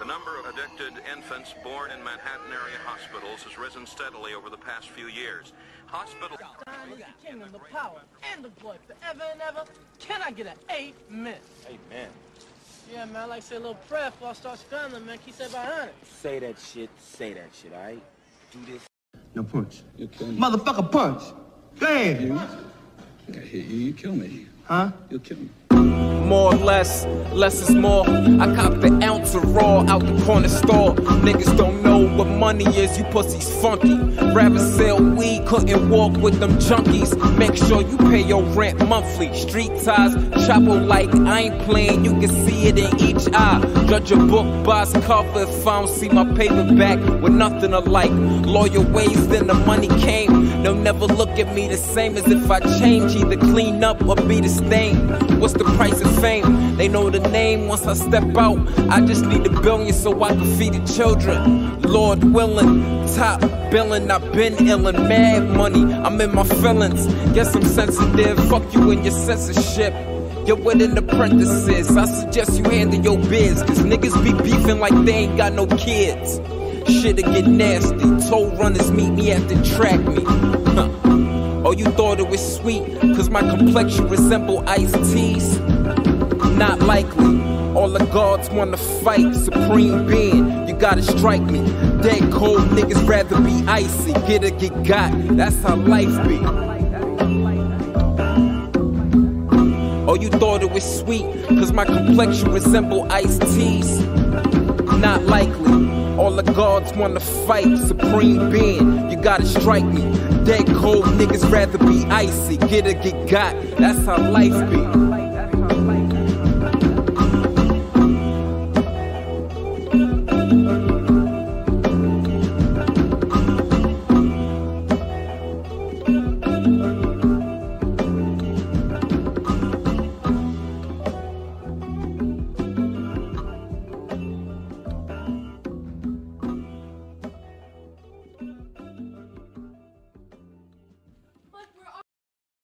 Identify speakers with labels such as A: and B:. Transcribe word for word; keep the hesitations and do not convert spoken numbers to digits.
A: The number of addicted infants born in Manhattan area hospitals has risen steadily over the past few years. Hospital...
B: Thine is the kingdom, the power, and the glory forever and ever. Can I get an amen?
C: Amen.
B: Yeah, man, I like to say a little prayer before I start scrambling, man. Keep that behind it.
C: Say that shit, say that shit, all right? Do this.
D: No, punch.
E: You'll kill me.
D: Motherfucker, punch. Damn.
E: You? I hit you, you kill me.
D: Huh?
E: You'll kill me.
F: More or less, less is more. I cop the ounce of raw out the corner store. Niggas don't know what money is, you pussies funky. Rather sell weed, couldn't walk with them junkies. Make sure you pay your rent monthly. Street ties, chopper like I ain't playing, you can see it in each eye. Judge a book by its cover if I don't see my paper back with nothing alike. Lawyer ways, then the money came. They'll never look at me the same as if I change, either clean up or be the stain. What's the price of fame? They know the name once I step out. I just need a billion so I can feed the children. Lord willing, top billing. I've been illin', mad money. I'm in my feelings. Guess I'm sensitive. Fuck you and your censorship. You're wedding apprentices. I suggest you handle your biz, cause niggas be beefing like they ain't got no kids. Shit'll get nasty. Toll runners meet me at the track meet. Huh. Oh, you thought it was sweet, cause my complexion resemble iced teas? Not likely. All the gods wanna fight, supreme being, you gotta strike me. Dead cold niggas rather be icy. Get or get got, that's how life be. Oh, you thought it was sweet, cause my complexion resemble iced teas? Not likely. All the gods wanna fight, supreme being, you gotta strike me. Dead cold niggas rather be icy. Get or get got, that's how life be.